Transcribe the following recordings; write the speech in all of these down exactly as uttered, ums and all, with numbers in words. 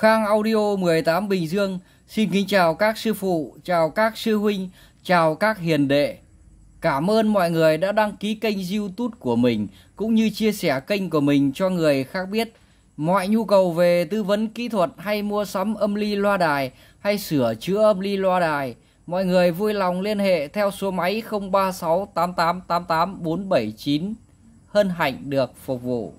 Khang Audio mười tám Bình Dương xin kính chào các sư phụ, chào các sư huynh, chào các hiền đệ. Cảm ơn mọi người đã đăng ký kênh YouTube của mình cũng như chia sẻ kênh của mình cho người khác biết. Mọi nhu cầu về tư vấn kỹ thuật hay mua sắm âm ly loa đài hay sửa chữa âm ly loa đài, mọi người vui lòng liên hệ theo số máy không ba sáu tám tám tám tám bốn bảy chín. Hân hạnh được phục vụ.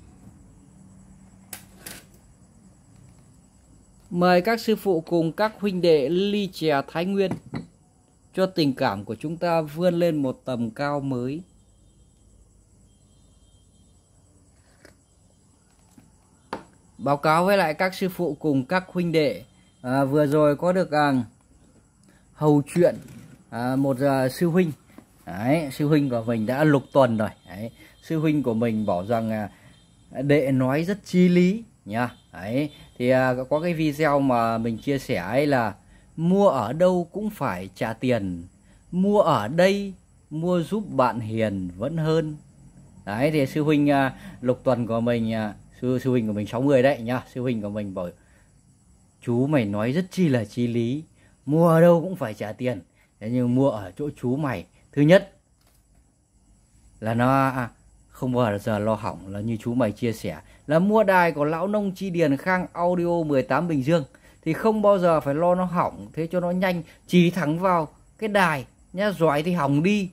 Mời các sư phụ cùng các huynh đệ ly chè Thái Nguyên cho tình cảm của chúng ta vươn lên một tầm cao mới. Báo cáo với lại các sư phụ cùng các huynh đệ, à, vừa rồi có được à, hầu chuyện à, một à, sư huynh. Đấy, sư huynh của mình đã lục tuần rồi. Đấy, sư huynh của mình bảo rằng à, đệ nói rất chi lý nha. Đấy, thì à, có cái video mà mình chia sẻ ấy là mua ở đâu cũng phải trả tiền, mua ở đây mua giúp bạn hiền vẫn hơn. Đấy, thì sư huynh à, lục tuần của mình à, sư sư huynh của mình sáu mươi đấy nhá. Sư huynh của mình bảo chú mày nói rất chi là chi lý, mua ở đâu cũng phải trả tiền. Thế nhưng mua ở chỗ chú mày, thứ nhất là nó không bao giờ lo hỏng, là như chú mày chia sẻ là mua đài của lão nông Chi Điền Khang Audio mười tám Bình Dương thì không bao giờ phải lo nó hỏng. Thế cho nó nhanh, chỉ thẳng vào cái đài nhá. Giỏi thì hỏng đi,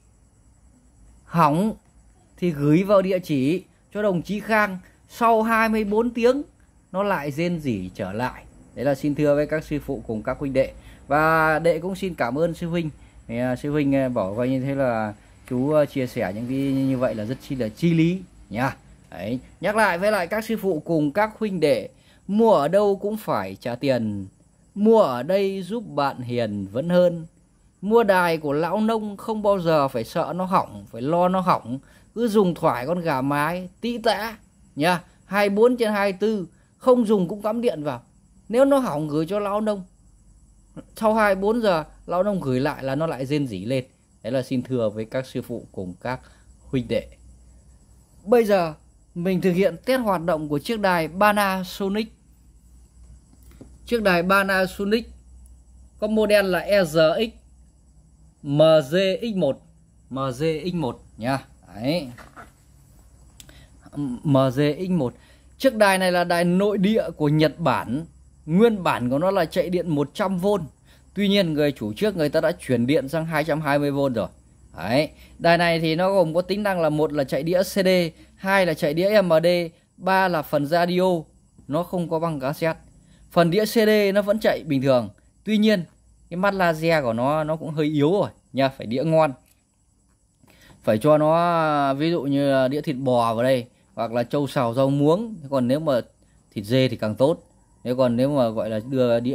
hỏng thì gửi vào địa chỉ cho đồng chí Khang, sau hai mươi bốn tiếng nó lại rên rỉ trở lại. Đấy là xin thưa với các sư phụ cùng các huynh đệ. Và đệ cũng xin cảm ơn sư huynh. Thì, uh, sư huynh uh, bảo coi như thế là chú uh, chia sẻ những cái như vậy là rất chi là chi lý nha. Đấy, nhắc lại với lại các sư phụ cùng các huynh đệ, mua ở đâu cũng phải trả tiền, mua ở đây giúp bạn hiền vẫn hơn. Mua đài của lão nông không bao giờ phải sợ nó hỏng, phải lo nó hỏng, cứ dùng thoải con gà mái tĩ tã nha, hai mươi bốn trên hai mươi tư, không dùng cũng cắm điện vào. Nếu nó hỏng gửi cho lão nông, sau hai mươi bốn giờ lão nông gửi lại là nó lại rên rỉ lên. Đấy là xin thưa với các sư phụ cùng các huynh đệ. Bây giờ mình thực hiện test hoạt động của chiếc đài Panasonic. Chiếc đài Panasonic có model là E R X M G X một, M G X một nha. Đấy, M G X một. Chiếc đài này là đài nội địa của Nhật Bản. Nguyên bản của nó là chạy điện một trăm vôn. Tuy nhiên người chủ trước người ta đã chuyển điện sang hai trăm hai mươi vôn rồi. Đấy, đài này thì nó gồm có tính năng là một là chạy đĩa xê đê, hai là chạy đĩa em đê, ba là phần radio, nó không có băng cassette. Phần đĩa xê đê nó vẫn chạy bình thường. Tuy nhiên cái mắt laser của nó nó cũng hơi yếu rồi nha, phải đĩa ngon. Phải cho nó ví dụ như đĩa thịt bò vào đây, hoặc là trâu xào rau muống. Còn nếu mà thịt dê thì càng tốt. Nếu còn nếu mà gọi là đưa đĩa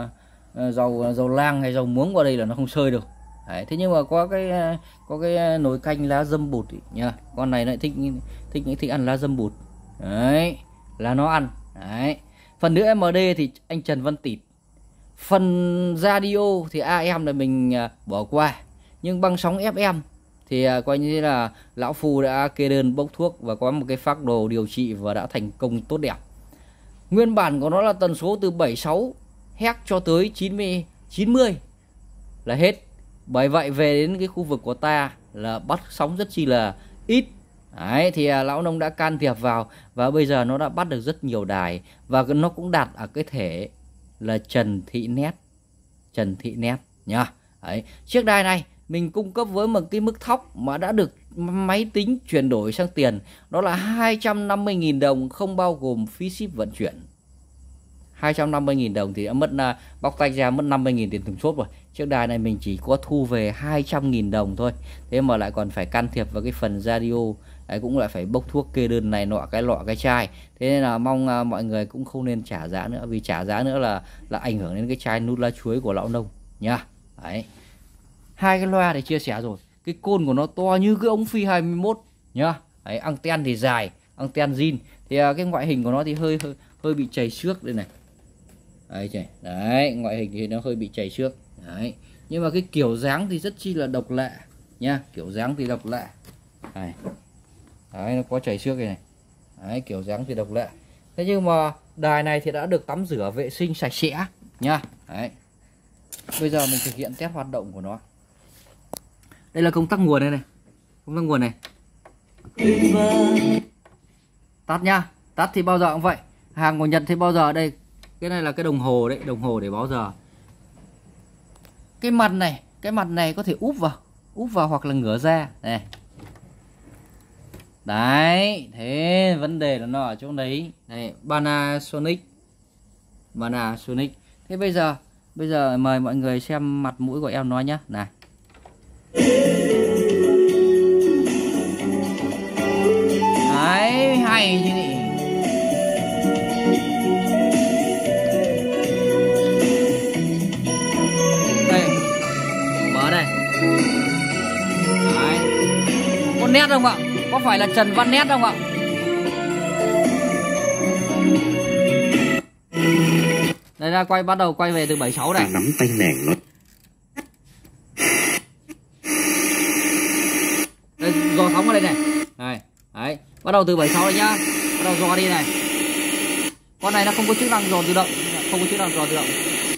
rau rau lang hay rau muống vào đây là nó không sơi được. Đấy, thế nhưng mà có cái có cái nồi canh lá dâm bụt ý, nha. Con này lại thích thích thích ăn lá dâm bụt. Đấy, là nó ăn. Đấy. Phần đĩa em đê thì anh Trần Văn Tịt. Phần radio thì a em là mình bỏ qua. Nhưng băng sóng ép em thì coi như là lão phu đã kê đơn bốc thuốc và có một cái phác đồ điều trị và đã thành công tốt đẹp. Nguyên bản của nó là tần số từ bảy mươi sáu héc cho tới chín mươi chín mươi là hết. Bởi vậy về đến cái khu vực của ta là bắt sóng rất chi là ít. Đấy, thì lão nông đã can thiệp vào và bây giờ nó đã bắt được rất nhiều đài và nó cũng đạt ở cái thể là Trần Thị Nét. Trần Thị Nét nha. Đấy, chiếc đài này mình cung cấp với một cái mức thóc mà đã được máy tính chuyển đổi sang tiền, đó là hai trăm năm mươi nghìn đồng không bao gồm phí ship vận chuyển. hai trăm năm mươi nghìn đồng thì đã mất là bóc tách ra mất năm mươi nghìn tiền thùng xốp rồi. Chiếc đài này mình chỉ có thu về hai trăm nghìn đồng thôi. Thế mà lại còn phải can thiệp vào cái phần radio. Đấy, cũng lại phải bốc thuốc kê đơn này nọ cái lọ cái chai. Thế nên là mong uh, mọi người cũng không nên trả giá nữa, vì trả giá nữa là là ảnh hưởng đến cái chai nút lá chuối của lão nông nha. Đấy, hai cái loa thì chia sẻ rồi. Cái côn của nó to như cái ống phi hai mươi mốt nhá. Đấy, anten thì dài, anten zin. Thì uh, cái ngoại hình của nó thì hơi hơi, hơi bị chảy xước đây này. Đấy, chảy. Đấy, ngoại hình thì nó hơi bị chảy xước. Đấy, nhưng mà cái kiểu dáng thì rất chi là độc lạ nha, kiểu dáng thì độc lạ. Đấy, đấy nó có chảy xước này này. Đấy, kiểu dáng thì độc lạ. Thế nhưng mà Đài này thì đã được tắm rửa vệ sinh sạch sẽ nha. Đấy. Bây giờ mình thực hiện test hoạt động của nó. Đây là công tắc nguồn đây này. Công tắc nguồn này. Tắt nha. Tắt thì bao giờ cũng vậy. Hàng của Nhật thì bao giờ đây. Cái này là cái đồng hồ đấy, đồng hồ để báo giờ. Cái mặt này, cái mặt này có thể úp vào, úp vào hoặc là ngửa ra. Này. Đấy, thế vấn đề là nó ở chỗ đấy. Đây, Panasonic. Panasonic. Thế bây giờ, bây giờ mời mọi người xem mặt mũi của em nó nhá. Này. Đấy, hay chứ nhỉ. Đây, mở đây. Đấy. Có nét không ạ? Có phải là Trần Văn Nét không ạ? Đây ra quay, bắt đầu quay về từ bảy mươi sáu này. Nắm tay nàng nó. Đây, dò sóng ở đây này. Này, đấy, bắt đầu từ bảy mươi sáu này nhá. Bắt đầu dò đi này. Con này nó không có chức năng dò tự động, không có chức năng dò tự động.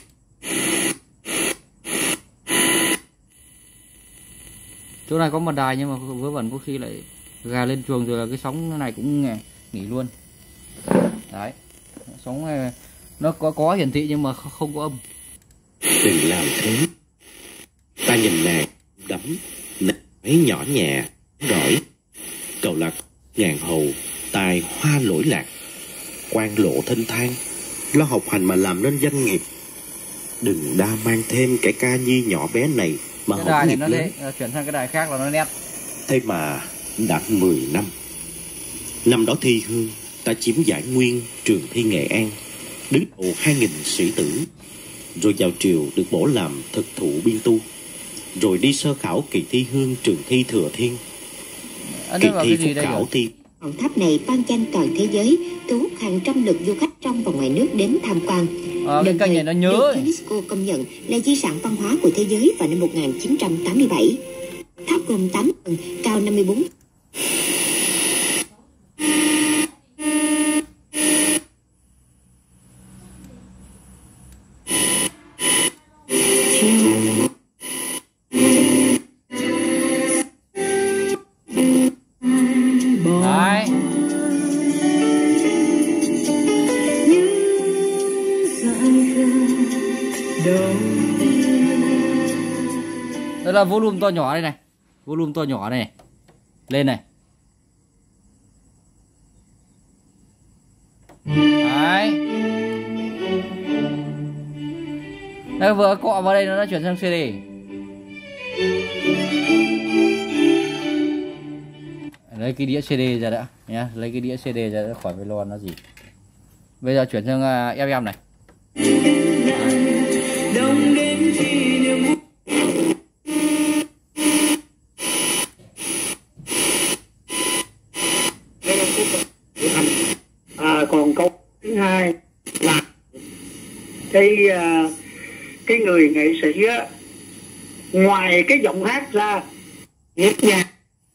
Chỗ này có một đài nhưng mà vớ vẩn có khi lại gà lên chuồng rồi là cái sóng này cũng nghỉ luôn. Đấy, sóng này nó có có hiển thị nhưng mà không có âm. Đừng làm thế. Ta nhìn nàng đắm, nàng ấy nhỏ nhẹ, rõi. Cậu là ngàn hầu, tài hoa lỗi lạc, quan lộ thênh thang, lo học hành mà làm nên danh nghiệp. Đừng đa mang thêm cái ca nhi nhỏ bé này mà cái học đài nghiệp này nó lớn. thế, chuyển sang cái đài khác là nó nét. Thế mà đã mười năm. Năm đó thi hương, ta chiếm giải nguyên trường thi Nghệ An, đứng đầu hai nghìn sĩ tử. Rồi vào triều được bổ làm thực thụ biên tu. Rồi đi sơ khảo kỳ thi hương trường thi Thừa Thiên. À, kỳ thi phúc khảo thi. Ngọn tháp này ban danh toàn thế giới, thu hút hàng trăm lượt du khách trong và ngoài nước đến tham quan. À, cái kênh này nó nhớ được UNESCO công nhận là di sản văn hóa của thế giới vào năm một nghìn chín trăm tám mươi bảy. Tháp gồm tám tầng, cao năm mươi bốn. Đấy. Đây là volume to nhỏ đây này. Volume to nhỏ này. Lên này. Đấy. Đây vừa cọ vào đây nó đã chuyển sang xê đê. Lấy cái đĩa xê đê ra đã nhá, lấy cái đĩa xê đê ra đã, khỏi phải lo nó gì. Bây giờ chuyển sang uh, ép em này. À, còn câu thứ hai là cái uh, cái người nghệ sĩ á, ngoài cái giọng hát ra nhịp nhàng.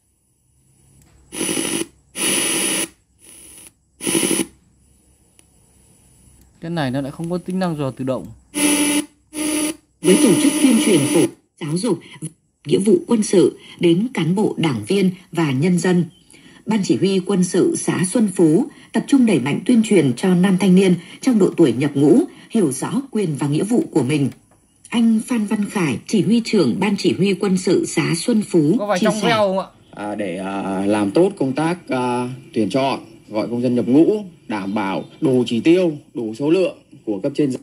Cái này nó lại không có tính năng dò tự động. Với tổ chức tuyên truyền phổ giáo dục nghĩa vụ quân sự đến cán bộ đảng viên và nhân dân, Ban chỉ huy quân sự xã Xuân Phú tập trung đẩy mạnh tuyên truyền cho nam thanh niên trong độ tuổi nhập ngũ hiểu rõ quyền và nghĩa vụ của mình. Anh Phan Văn Khải, chỉ huy trưởng Ban chỉ huy quân sự xã Xuân Phú, có phải chia trong sẻ. veo không ạ? À, để à, làm tốt công tác à, tuyển chọn, gọi công dân nhập ngũ, đảm bảo đủ chỉ tiêu, đủ số lượng của cấp trên.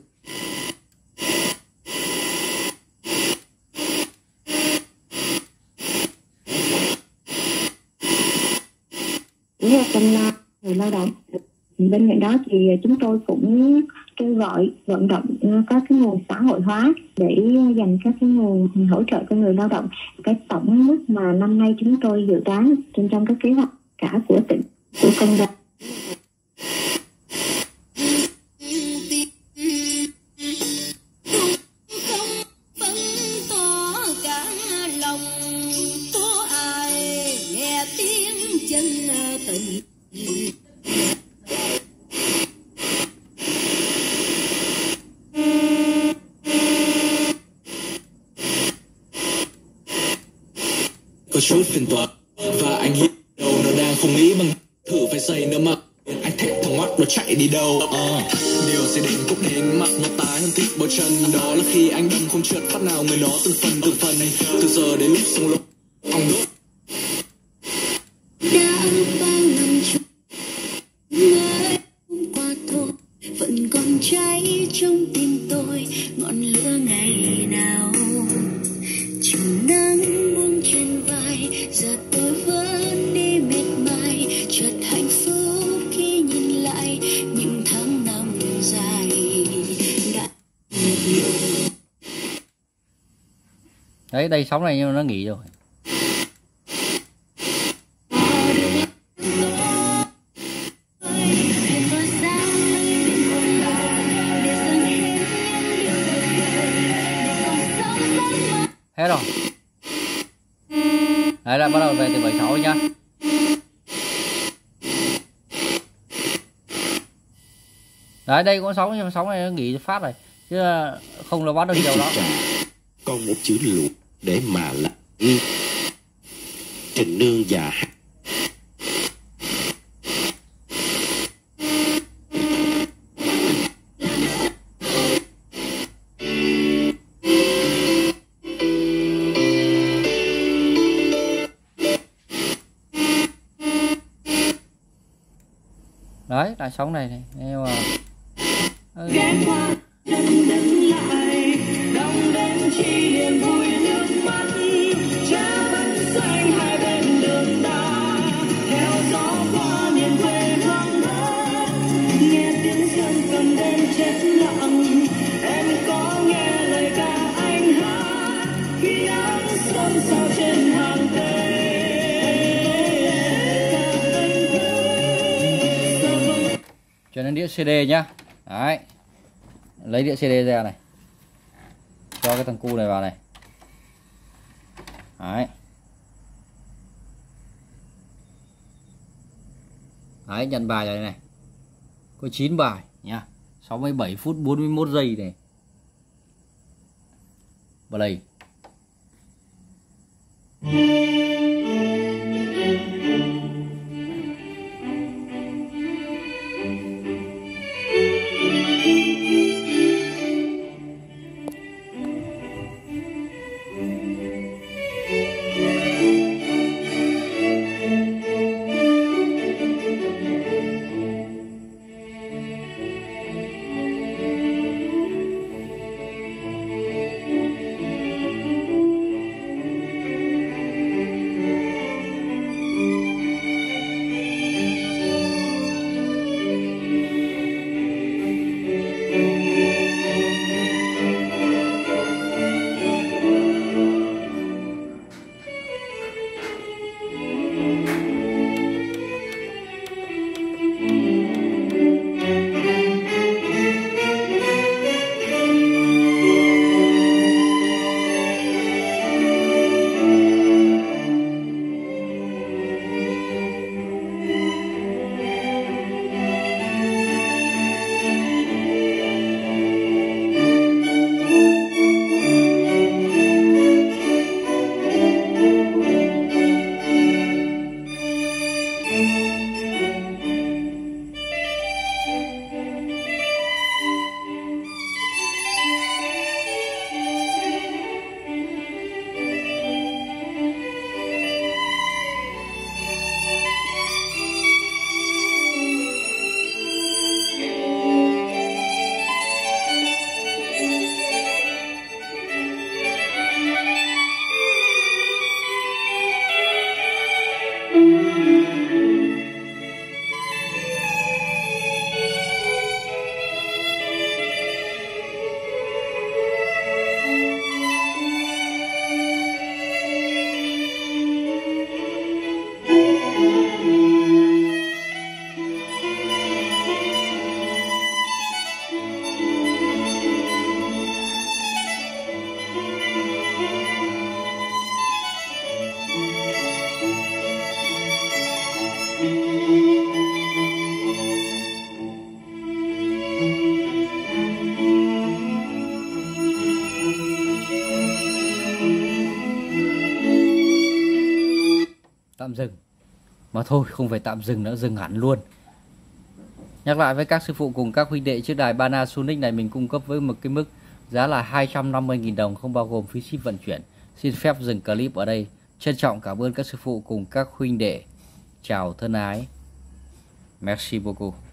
Với trong người lao động, bên cạnh đó thì chúng tôi cũng kêu gọi vận động các cái nguồn xã hội hóa để dành các cái nguồn hỗ trợ cho người lao động. Cái tổng mức mà năm nay chúng tôi dự toán trên trong các kế hoạch cả của tỉnh, của công đoàn. có chút phiền toái. Và anh hiểu đầu nó đang không nghĩ bằng thử phải xây nữa mà anh thẹn thằng mắt nó chạy đi đâu. uh, Điều sẽ đến cũng đến, mặt nó tái hơn thịt bò chân. Đó là khi anh đâm không trượt phát nào người nó từng phần từng phần. Từ giờ đến lúc xong lúc ong đốt đã bao năm trôi mới hôm qua thôi, vẫn còn cháy trong tim tôi ngọn lửa ngày nào. Chiều nắng buông trên vai, giờ tôi vẫn đi mệt mài, chợt hạnh phúc khi nhìn lại những tháng năm dài đã mệt mỏi. Đấy, đây sóng này nhưng mà nó nghỉ rồi. Hết rồi. Đấy, lại bắt đầu về từ bảy sáu nhá. Đấy, đây có sóng nhưng mà sóng này nó nghỉ phát rồi, chứ không là bắt được nhiều đó. Còn một chữ lụt để mà là Trình Nương và đấy là sóng này này, nhưng mà ừ. Cho nên đĩa xê đê nhá. Đấy, lấy đĩa xê đê ra này, cho cái thằng cu này vào này. Đấy, đấy nhận bài rồi này, có chín bài nhá, sáu mươi bảy phút bốn mươi mốt giây này. Play. tạm dừng. Mà thôi, không phải tạm dừng nữa, dừng hẳn luôn. Nhắc lại với các sư phụ cùng các huynh đệ, chiếc đài Panasonic này mình cung cấp với một cái mức giá là hai trăm năm mươi nghìn đồng, không bao gồm phí ship vận chuyển. Xin phép dừng clip ở đây. Trân trọng cảm ơn các sư phụ cùng các huynh đệ. Chào thân ái. Merci beaucoup.